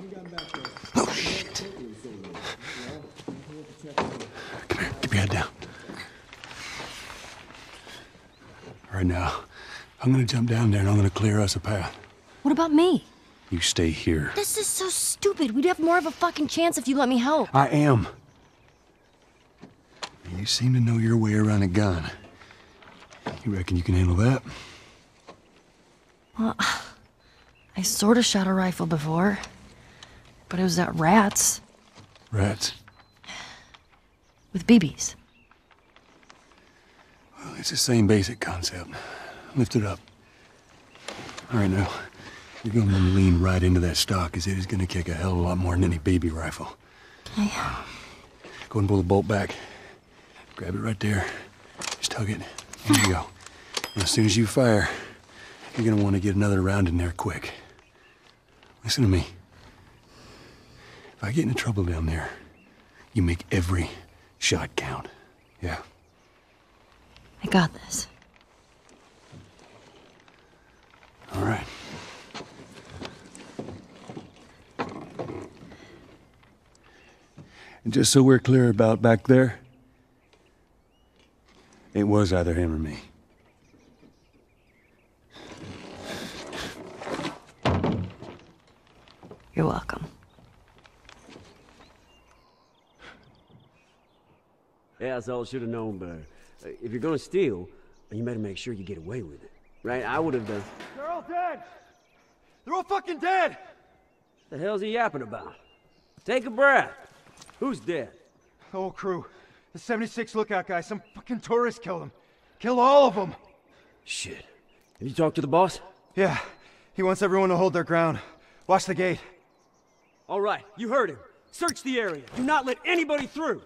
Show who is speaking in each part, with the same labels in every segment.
Speaker 1: Oh, shit. Come here, keep your head down. All right, now, I'm gonna jump down there and I'm gonna clear us a path.
Speaker 2: What about me?
Speaker 1: You stay here.
Speaker 2: This is so stupid. We'd have more of a fucking chance if you let me help.
Speaker 1: I am. You seem to know your way around a gun. You reckon you can handle that?
Speaker 2: Well, I sort of shot a rifle before, but it was at rats.
Speaker 1: Rats?
Speaker 2: With BBs.
Speaker 1: Well, it's the same basic concept. Lift it up. All right, now, you're going to lean right into that stock, as it is going to kick a hell of a lot more than any BB rifle.
Speaker 2: Okay.
Speaker 1: Go and pull the bolt back. Grab it right there. Just tug it. There you go. And as soon as you fire, you're going to want to get another round in there quick. Listen to me. If I get into trouble down there, you make every shot count. Yeah?
Speaker 2: I got this.
Speaker 1: All right. And just so we're clear about back there, it was either him or me.
Speaker 2: You're welcome.
Speaker 3: Yeah, that's all I should have known better. If you're gonna steal, you better make sure you get away with it. Right? I would have done...
Speaker 4: They're all dead! They're all fucking dead!
Speaker 3: The hell's he yapping about? Take a breath. Who's dead?
Speaker 4: The whole crew. The 76 lookout guy. Some fucking tourist killed him. Killed all of them.
Speaker 3: Shit. Have you talked to the boss?
Speaker 4: Yeah. He wants everyone to hold their ground. Watch the gate.
Speaker 3: All right, you heard him. Search the area. Do not let anybody through.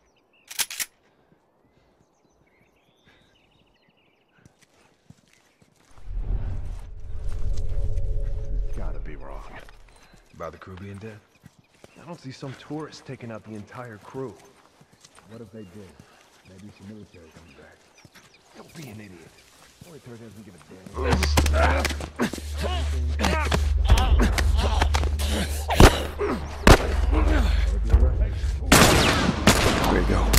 Speaker 5: Gotta be wrong. About the crew being dead? I don't see some tourists taking out the entire crew.
Speaker 6: What if they did? Maybe some military coming back.
Speaker 5: Don't be an idiot. Only tourist doesn't give a damn.
Speaker 1: Way to go.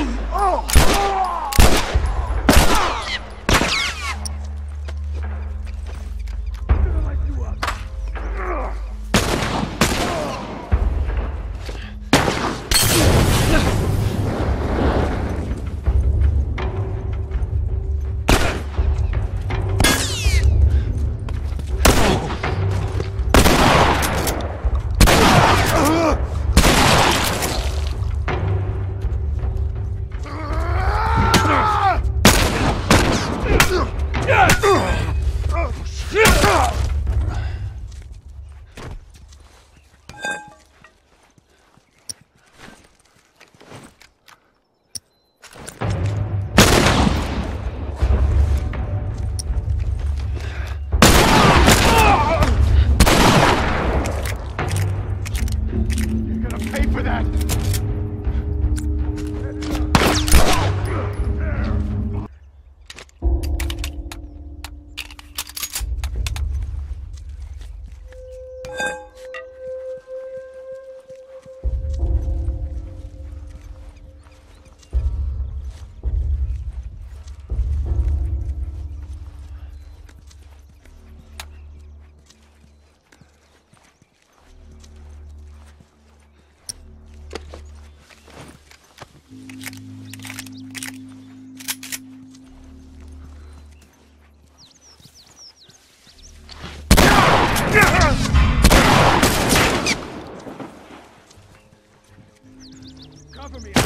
Speaker 4: Cover me.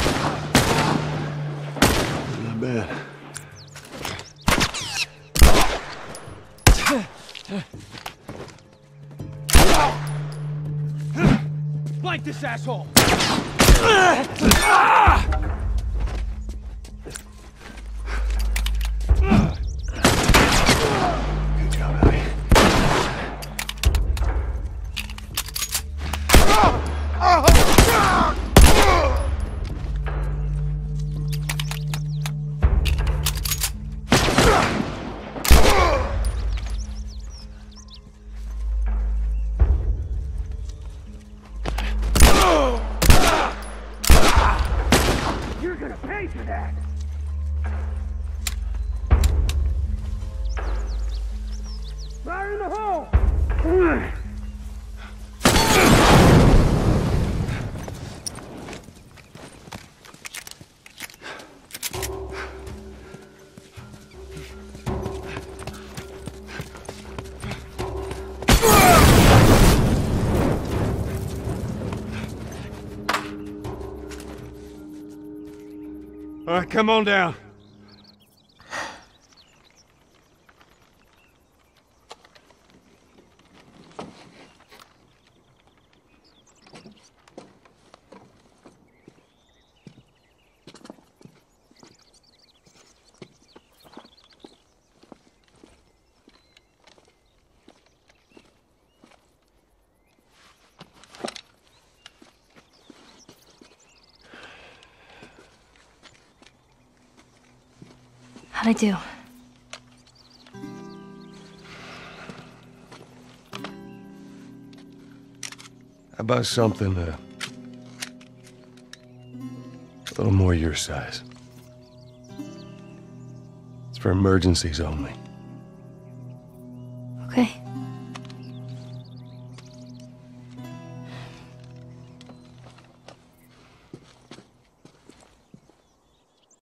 Speaker 1: Not bad.
Speaker 4: Flank this asshole!
Speaker 1: Good job, Ellie.
Speaker 4: right, come on down.
Speaker 2: How'd I do?
Speaker 1: How about something a little more your size? It's for emergencies only.
Speaker 2: Okay.